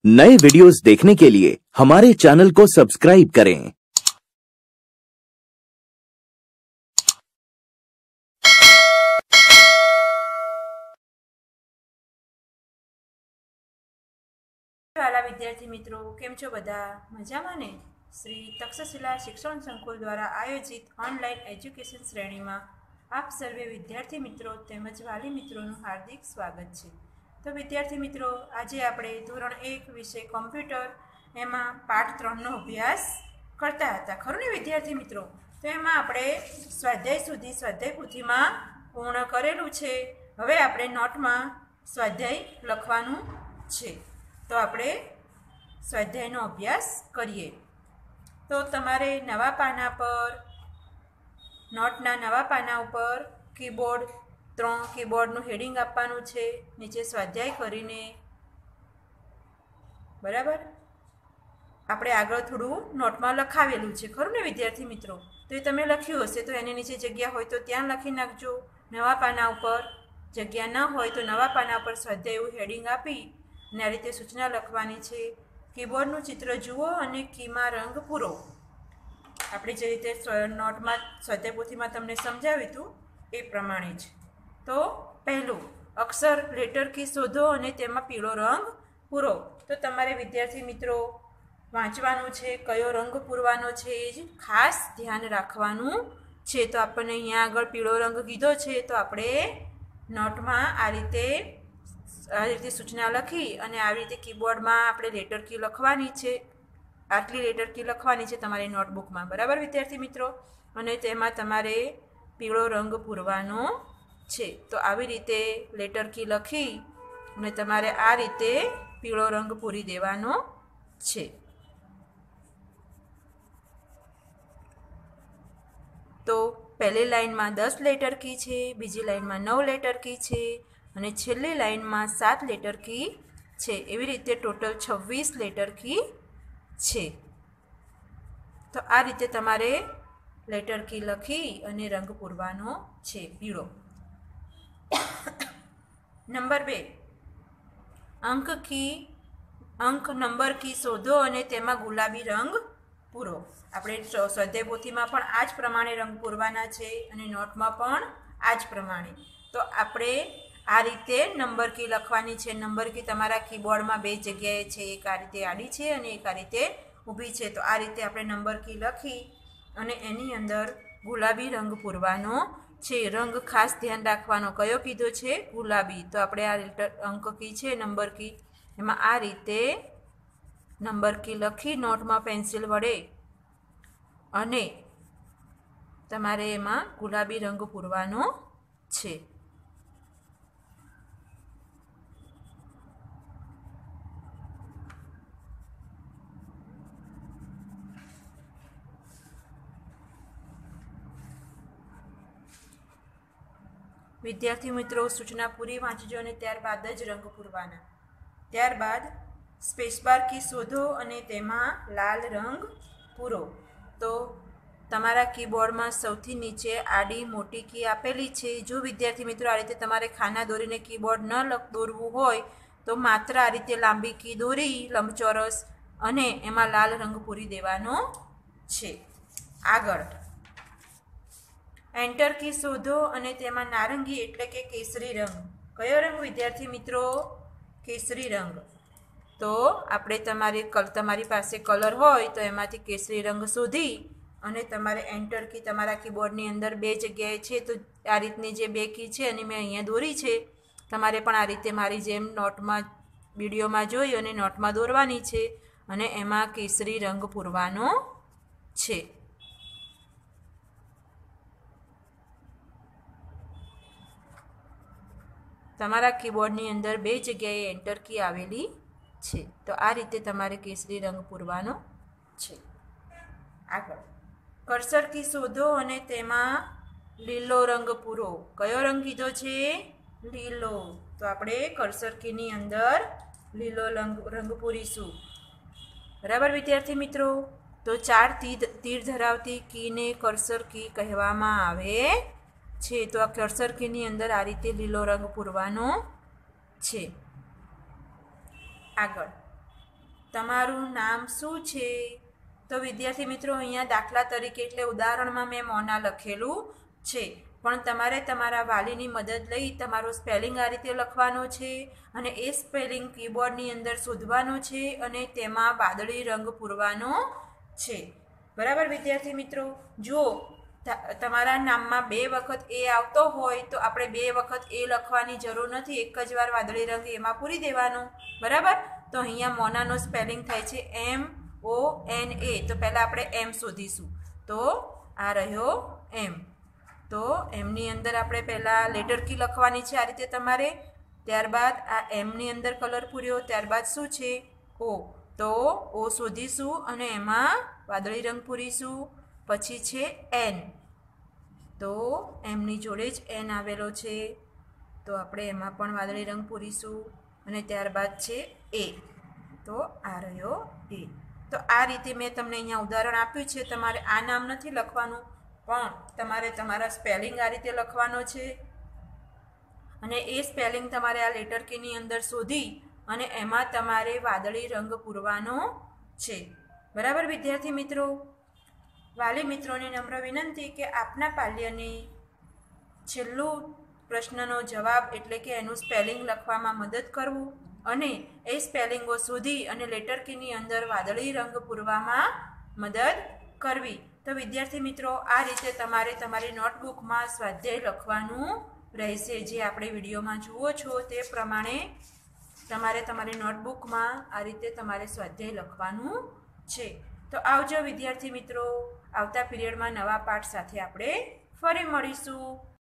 नए वीडियोस देखने के लिए हमारे चैनल को सब्सक्राइब करें। वाला विद्यार्थी मित्रों केम छो बधा मजामां ने। श्री तक्षशिला शिक्षण संकुल द्वारा आयोजित ऑनलाइन एज्युकेशन श्रेणी में आप सर्वे विद्यार्थी मित्रों तेमज वाली मित्रों हार्दिक स्वागत है। तो विद्यार्थी मित्रों आज आपणे धोरण 1 विषय कॉम्प्यूटर एमां पाठ 3 नो अभ्यास करता हता, खरुं ने विद्यार्थी मित्रों। तो एमां आपणे स्वाध्याय सुधी स्वाध्याय पोथीमां पूर्ण करेलुं छे। हवे आपणे नोटमां स्वाध्याय लखवानुं छे। तो आपणे स्वाध्यायनो अभ्यास करीए। तो तमारे नवा पाना पर नोटना नवा पाना पर कीबोर्ड 3 कीबोर्डનું हेडिंग આપવાનું છે નીચે સ્વાધ્યાય કરીને। બરાબર, આપણે આગળ થોડું નોટમાં લખાવેલું છે, ખરું ને વિદ્યાર્થી મિત્રો? તો એ તમે લખ્યું હશે તો એની નીચે જગ્યા હોય તો ત્યાં લખી નાખજો। નવા પાના ઉપર જગ્યા ન હોય તો નવા પાના પર સ્વાધ્યાય હેડિંગ આપી અને આ રીતે સૂચના લખવાની છે। કીબોર્ડનું ચિત્ર જુઓ અને કીમાં રંગ પૂરો। આપણે જે રીતે નોટમાં સ્વાધ્યાય પોથીમાં તમને સમજાવ્યું હતું એ પ્રમાણે જ। તો પહેલું અક્ષર લેટર કી શોધો અને તેમાં પીળો રંગ પૂરો। તો તમારે વિદ્યાર્થી મિત્રો વાંચવાનું છે, કયો રંગ પૂરવાનો છે એ જ ખાસ ધ્યાન રાખવાનું છે। તો આપણને અહીંયા આગળ પીળો રંગ કીધો છે તો આપણે નોટમાં આ રીતે સૂચના લખી અને આવી રીતે કીબોર્ડમાં આપણે લેટર કી લખવાની છે। આટલી લેટર કી લખવાની છે તમારી નોટબુકમાં, બરાબર વિદ્યાર્થી મિત્રો? અને તેમાં તમારે પીળો રંગ પૂરવાનો છે। તો આવી રીતે લેટર કી લખી અને તમારે આ રીતે પીળો રંગ પૂરી દેવાનો છે। તો પહેલી લાઈનમાં 10 લેટર કી છે, બીજી લાઈનમાં 9 લેટર કી છે અને છેલ્લી લાઈનમાં 7 લેટર કી છે। એવી રીતે ટોટલ 26 લેટર કી છે। તો આ રીતે તમારે લેટર કી લખી અને રંગ પૂરવાનો છે પીળો। નંબર 2 અંક નંબર કી શોધો અને તેમાં ગુલાબી રંગ પૂરો। આપણે સ્વાધ્યાય પોથીમાં પણ આ જ પ્રમાણે રંગ પૂરવાના છે અને નોટમાં પણ આ જ પ્રમાણે। તો આપણે આ રીતે નંબર કી લખવાની છે। નંબર કી તમારા કીબોર્ડમાં બે જગ્યાએ છે, એક આ રીતે આડી છે અને એક આ રીતે ઊભી છે। તો આ રીતે આપણે નંબર કી લખી અને એની અંદર ગુલાબી રંગ પૂરવાનો છે। રંગ ખાસ ધ્યાન રાખવાનો, કયો કીધો છે? ગુલાબી। તો આપણે આ લેટર અંક કી છે, નંબર કી, એમાં આ રીતે નંબર કી લખી નોટમાં પેન્સિલ વડે અને તમારે એમાં ગુલાબી રંગ પૂરવાનો છે। વિદ્યાર્થી મિત્રો સૂચના પૂરી વાંચજો અને ત્યારબાદ જ રંગ પૂરવાના। ત્યારબાદ સ્પેસબાર કી શોધો અને તેમાં લાલ રંગ પૂરો। તો તમારા કીબોર્ડમાં સૌથી નીચે આડી મોટી કી આપેલી છે। જો વિદ્યાર્થી મિત્રો આ રીતે તમારે ખાના દોરીને કીબોર્ડ ન દોરવું હોય તો માત્ર આ રીતે લાંબી કી દોરી લંબચોરસ અને એમાં લાલ રંગ પૂરી દેવાનો છે। આગળ એન્ટર કી શોધો અને તેમાં નારંગી એટલે કે કેસરી રંગ। કયો રંગ વિદ્યાર્થી મિત્રો? કેસરી રંગ। તો આપણે તમારી પાસે કલર હોય તો એમાંથી કેસરી રંગ શોધી અને તમારે એન્ટર કી તમારા કીબોર્ડની અંદર બે જગ્યાએ છે તો આ રીતની જે બે કી છે અને મેં અહીંયા દોરી છે, તમારે પણ આ રીતે મારી જેમ નોટમાં વિડીયોમાં જોઈ અને નોટમાં દોરવાની છે અને એમાં કેસરી રંગ પૂરવાનો છે। તમારા કીબોર્ડની અંદર બે જગ્યાએ એન્ટર કી આવેલી છે। તો આ રીતે તમારે કેસરી રંગ પૂરવાનો છે। આગળ કર્સર કી શોધો અને તેમાં લીલો રંગ પૂરો। કયો રંગ કીધો છે? લીલો। તો આપણે કર્સર કીની અંદર લીલો રંગ પૂરીશું, બરાબર વિદ્યાર્થી મિત્રો? તો 4 તીર ધરાવતી કીને કર્સર કી કહેવામાં આવે છે। તો આ કર્સર કીની અંદર આ રીતે લીલો રંગ પૂરવાનો છે। આગળ તમારું નામ શું છે? તો વિદ્યાર્થી મિત્રો અહીંયા દાખલા તરીકે એટલે ઉદાહરણમાં મેં મોના લખેલું છે, પણ તમારે તમારા વાલીની મદદ લઈ તમારો સ્પેલિંગ આ રીતે લખવાનો છે અને એ સ્પેલિંગ કીબોર્ડની અંદર શોધવાનો છે અને તેમાં વાદળી રંગ પૂરવાનો છે. બરાબર વિદ્યાર્થી મિત્રો? જો તમારા નામમાં 2 વખત એ આવતો હોય તો આપણે 2 વખત એ લખવાની જરૂર નથી, એક જ વાર વાદળી રંગ એમાં પૂરી દેવાનો. બરાબર? તો અહીંયા મોનાનો સ્પેલિંગ થાય છે MONA. તો પહેલાં આપણે એમ શોધીશું. તો આ રહ્યો એમ. તો એમની અંદર આપણે પહેલાં લેટર કી લખવાની છે આ રીતે તમારે. ત્યારબાદ આ એમની અંદર કલર પૂર્યો. ત્યારબાદ શું છે? ઓ. તો ઓ શોધીશું અને એમાં વાદળી રંગ પૂરીશું. પછી છે એન. તો એમની જોડે જ એન આવેલો છે, તો આપણે એમાં પણ વાદળી રંગ પૂરીશું. અને ત્યારબાદ છે એ. તો આ રહ્યો એ. તો આ રીતે મેં તમને અહીંયા ઉદાહરણ આપ્યું છે. તમારે આ નામ નથી લખવાનું, પણ તમારે તમારા સ્પેલિંગ આ રીતે લખવાનો છે અને એ સ્પેલિંગ તમારે આ લેટર કીની અંદર શોધી અને એમાં તમારે વાદળી રંગ પૂરવાનો છે. બરાબર વિદ્યાર્થી મિત્રો? વાલી મિત્રોને નમ્ર વિનંતી કે આપના પાલ્યની છેલ્લું પ્રશ્નનો જવાબ એટલે કે એનું સ્પેલિંગ લખવામાં મદદ કરવું અને એ સ્પેલિંગો શોધી અને લેટર કીની અંદર વાદળી રંગ પૂરવામાં મદદ કરવી. તો વિદ્યાર્થી મિત્રો આ રીતે તમારે તમારી નોટબુકમાં સ્વાધ્યાય લખવાનું રહેશે. જે આપણે વિડીયોમાં જુઓ છો તે પ્રમાણે તમારે તમારી નોટબુકમાં આ રીતે તમારે સ્વાધ્યાય લખવાનું છે. તો આવજો વિદ્યાર્થી મિત્રો. આવતા પીરિયડમાં નવા પાઠ સાથે આપણે ફરી મળીશું.